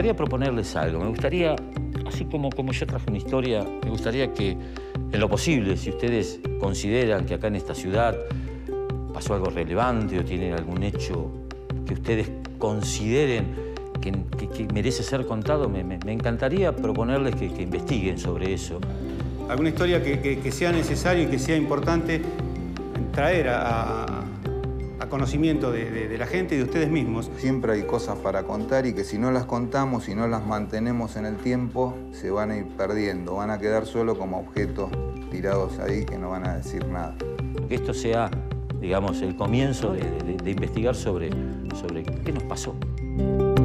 gustaría proponerles algo. Me gustaría, así como yo traje una historia, me gustaría que, en lo posible, si ustedes consideran que acá en esta ciudad pasó algo relevante o tienen algún hecho que ustedes consideren que merece ser contado, me encantaría proponerles que investiguen sobre eso. Alguna historia que sea necesario y que sea importante traer a conocimiento de la gente y de ustedes mismos. Siempre hay cosas para contar y que si no las contamos, si no las mantenemos en el tiempo, se van a ir perdiendo, van a quedar solo como objetos tirados ahí que no van a decir nada. Que esto sea, digamos, el comienzo de investigar sobre qué nos pasó.